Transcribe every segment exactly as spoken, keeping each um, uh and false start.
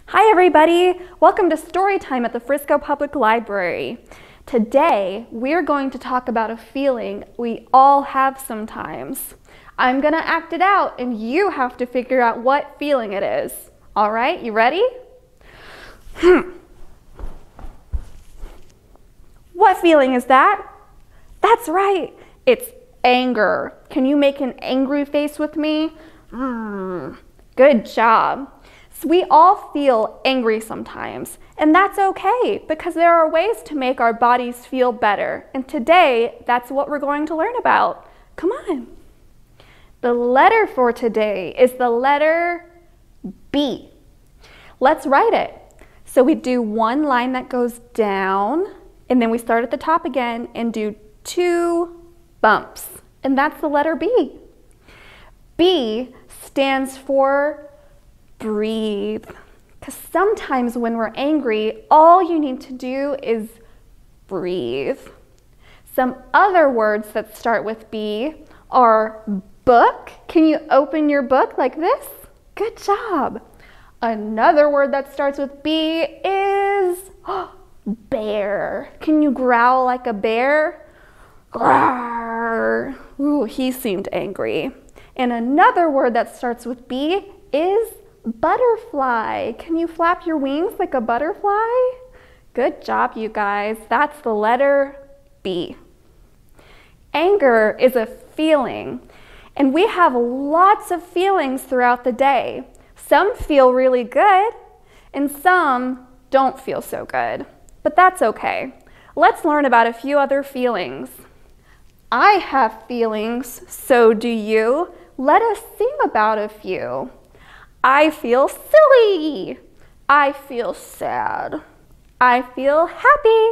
Hi everybody! Welcome to Storytime at the Frisco Public Library. Today we're going to talk about a feeling we all have sometimes. I'm gonna act it out and you have to figure out what feeling it is. Alright, you ready? Hmm. What feeling is that? That's right, it's anger. Can you make an angry face with me? Mm, good job. So we all feel angry sometimes, and that's okay because there are ways to make our bodies feel better. And today, that's what we're going to learn about. Come on. The letter for today is the letter B. Let's write it. So we do one line that goes down, and then we start at the top again and do two bumps. And that's the letter B. B stands for breathe. Because sometimes when we're angry, all you need to do is breathe. Some other words that start with B are book. Can you open your book like this? Good job. Another word that starts with B is bear. Can you growl like a bear? Growl. Ooh, he seemed angry. And another word that starts with B is butterfly. Can you flap your wings like a butterfly? Good job, you guys. That's the letter B. Anger is a feeling, and we have lots of feelings throughout the day. Some feel really good, and some don't feel so good. But that's okay. Let's learn about a few other feelings. I have feelings, so do you. Let us sing about a few. I feel silly. I feel sad. I feel happy.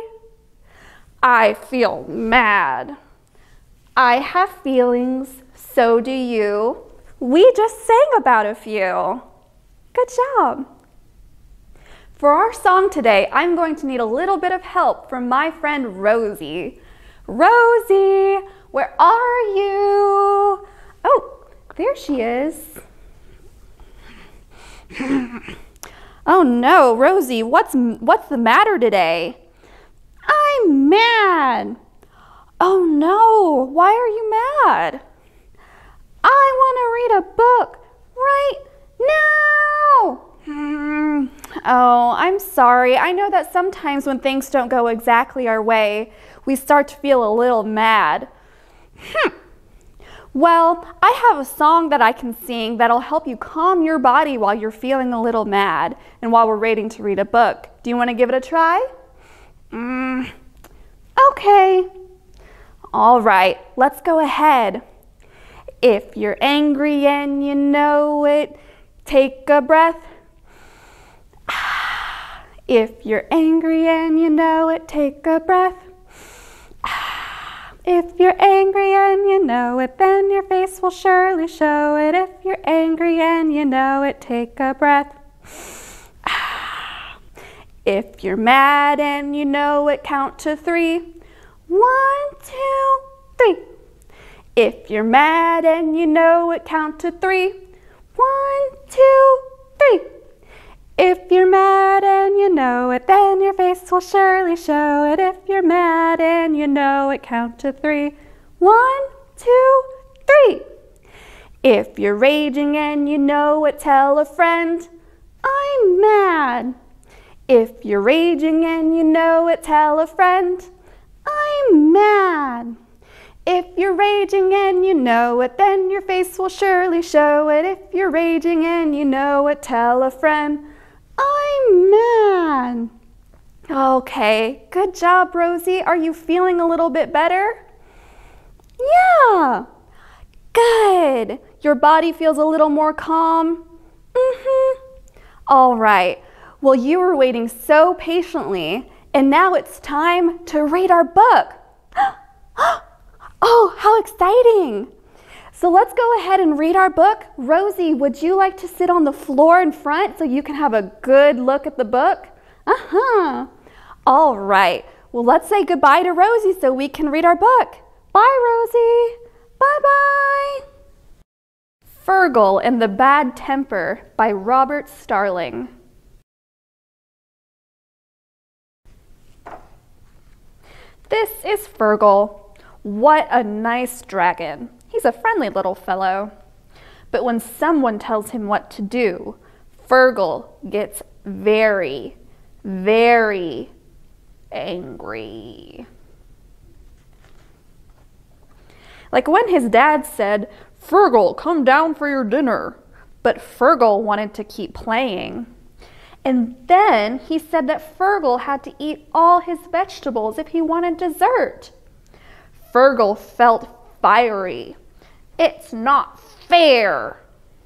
I feel mad. I have feelings, so do you. We just sang about a few. Good job. For our song today, I'm going to need a little bit of help from my friend Rosie. Rosie, where are you? Oh, there she is. Oh no, Rosie, what's, what's the matter today? I'm mad. Oh no, why are you mad? I want to read a book right now. Hmm. Oh, I'm sorry. I know that sometimes when things don't go exactly our way, we start to feel a little mad. Hmm. Well, I have a song that I can sing that'll help you calm your body while you're feeling a little mad and while we're waiting to read a book. Do you want to give it a try? Mm, okay. All right, let's go ahead. If you're angry and you know it, take a breath. If you're angry and you know it, take a breath. If you're angry and you know it, then your face will surely show it. If you're angry and you know it, take a breath. If you're mad and you know it, count to three. One, two, three. If you're mad and you know it, count to three. One, two, three. If you're mad and you know it, then your face will surely show it. If you're mad and you know it, count to three. One, two, three. If you're raging and you know it, tell a friend, I'm mad. If you're raging and you know it, tell a friend, I'm mad. If you're raging and you know it, then your face will surely show it. If you're raging and you know it, tell a friend, I'm mad. Okay, good job, Rosie. Are you feeling a little bit better? Yeah, good. Your body feels a little more calm? Mm-hmm. All right, well, you were waiting so patiently, and now it's time to read our book. Oh, how exciting. So let's go ahead and read our book. Rosie, would you like to sit on the floor in front so you can have a good look at the book? Uh-huh. All right. Well, let's say goodbye to Rosie so we can read our book. Bye, Rosie. Bye-bye. Fergal and the Bad Temper by Robert Starling. This is Fergal. What a nice dragon. He's a friendly little fellow. But when someone tells him what to do, Fergal gets very, very angry. Like when his dad said, "Fergal, come down for your dinner." But Fergal wanted to keep playing. And then he said that Fergal had to eat all his vegetables if he wanted dessert. Fergal felt fiery. It's not fair.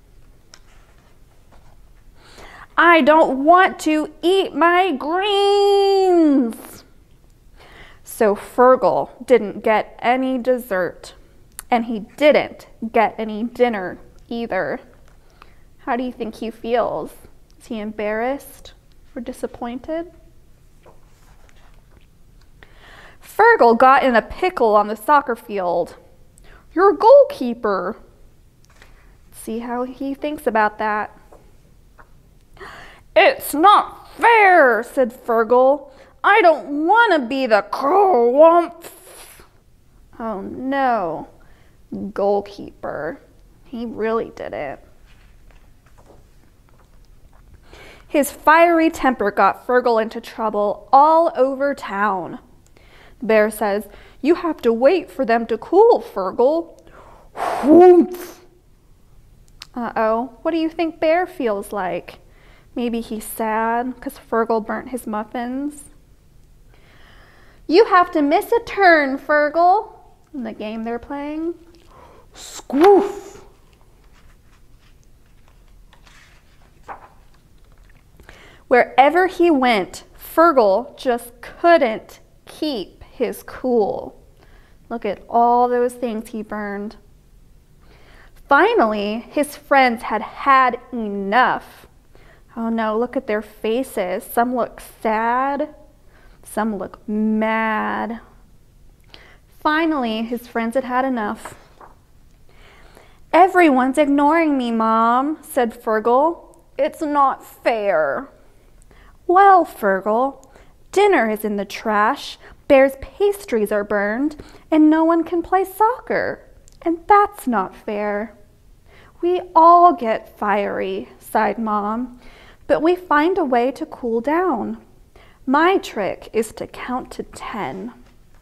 I don't want to eat my greens. So Fergal didn't get any dessert, and he didn't get any dinner either. How do you think he feels? Is he embarrassed or disappointed? Fergal got in a pickle on the soccer field. "You're a goalkeeper." See how he thinks about that. "It's not fair," said Fergal. "I don't want to be the Kerwumph." Oh no, goalkeeper. He really did it. His fiery temper got Fergal into trouble all over town. The bear says, "You have to wait for them to cool, Fergal." Whoomph. Uh-oh, what do you think Bear feels like? Maybe he's sad because Fergal burnt his muffins. "You have to miss a turn, Fergal," in the game they're playing. Squoof. Wherever he went, Fergal just couldn't keep his cool. Look at all those things he burned. Finally, his friends had had enough. Oh no, look at their faces. Some look sad, some look mad. Finally, his friends had had enough. "Everyone's ignoring me, Mom," said Fergal. "It's not fair." "Well, Fergal, dinner is in the trash, Bear's pastries are burned, and no one can play soccer. And that's not fair." "We all get fiery," sighed Mom, "but we find a way to cool down. My trick is to count to ten."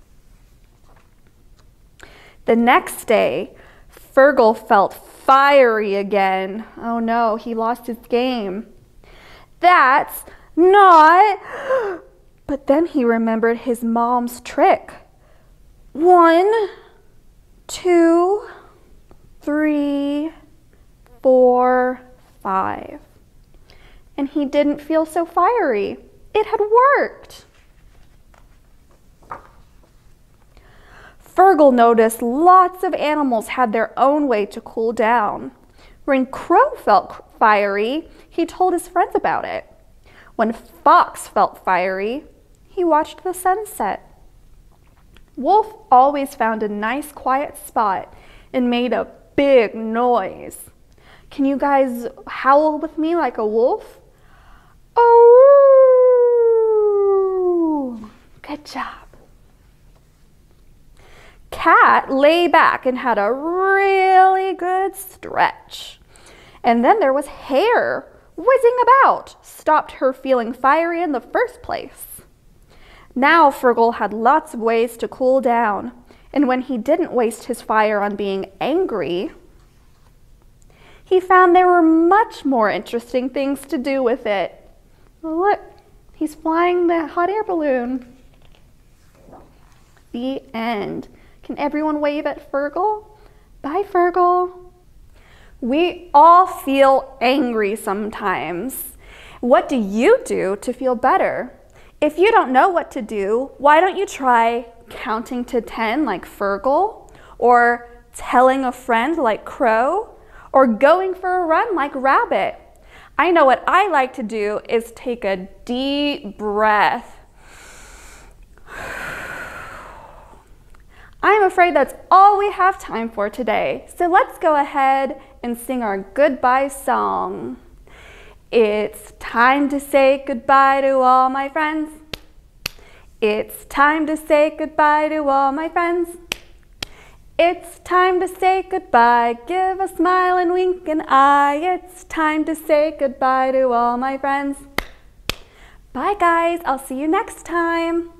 The next day, Fergal felt fiery again. Oh no, he lost his game. "That's not..." But then he remembered his mom's trick. One, two, three, four, five. And he didn't feel so fiery. It had worked. Fergal noticed lots of animals had their own way to cool down. When Crow felt fiery, he told his friends about it. When Fox felt fiery, he watched the sunset. Wolf always found a nice quiet spot and made a big noise. Can you guys howl with me like a wolf? Oh, good job. Cat lay back and had a really good stretch. And then there was Hare whizzing about, stopped her feeling fiery in the first place. Now Fergal had lots of ways to cool down, and when he didn't waste his fire on being angry, he found there were much more interesting things to do with it. Look, he's flying the hot air balloon. The end. Can everyone wave at Fergal? Bye, Fergal. We all feel angry sometimes. What do you do to feel better? If you don't know what to do, why don't you try counting to ten like Fergal, or telling a friend like Crow, or going for a run like Rabbit? I know what I like to do is take a deep breath. I'm afraid that's all we have time for today, so let's go ahead and sing our goodbye song. It's time to say goodbye to all my friends. It's time to say goodbye to all my friends. It's time to say goodbye. Give a smile and wink an eye. It's time to say goodbye to all my friends. Bye guys, I'll see you next time.